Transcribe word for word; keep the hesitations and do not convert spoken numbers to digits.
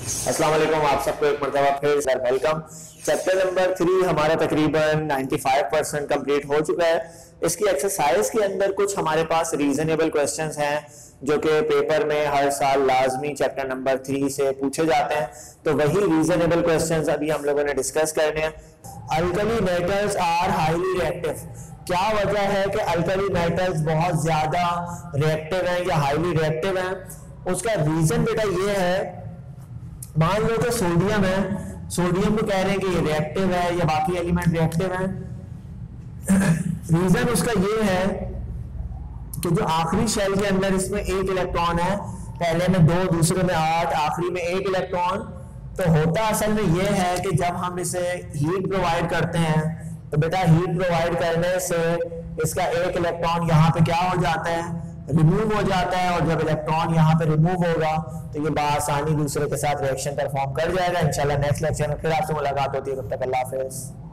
अस्सलाम वालेकुम, आप सबको एक मरतबा फिर sir welcome. Chapter number three हमारा तकरीबन पचानवे परसेंट कंप्लीट हो चुका है। इसकी एक्सरसाइज के अंदर कुछ हमारे पास रीजनेबल क्वेश्चंस हैं जो कि पेपर में हर साल लाजमी चैप्टर नंबर थ्री से पूछे जाते हैं। तो वही रीजनेबल क्वेश्चंस अभी हम लोगों ने डिस्कस करने हैं। Alkali metals are highly reactive. क्या वजह है कि अल्कली मेटल्स बहुत ज्यादा रिएक्टिव हैं या हाईली रिएक्टिव हैं? उसका रीजन बेटा ये है, मान लो कि सोडियम है, सोडियम को कह रहे हैं कि ये रिएक्टिव है या बाकी एलिमेंट रिएक्टिव है। रीजन उसका ये है कि जो आखिरी शेल के अंदर इसमें एक इलेक्ट्रॉन है, पहले में दो, दूसरे में आठ, आखिरी में एक इलेक्ट्रॉन। तो होता असल में ये है कि जब हम इसे हीट प्रोवाइड करते हैं तो बेटा हीट प्रोवाइड करने से इसका एक इलेक्ट्रॉन यहाँ पे क्या हो जाता है, रिमूव हो जाता है। और जब इलेक्ट्रॉन यहाँ पे रिमूव होगा तो ये बआसानी दूसरे के साथ रिएक्शन परफॉर्म कर जाएगा। इंशाल्लाह नेक्स्ट लेक्चर में फिर आपसे मुलाकात होती है। तब तक अल्लाह हाफिज़।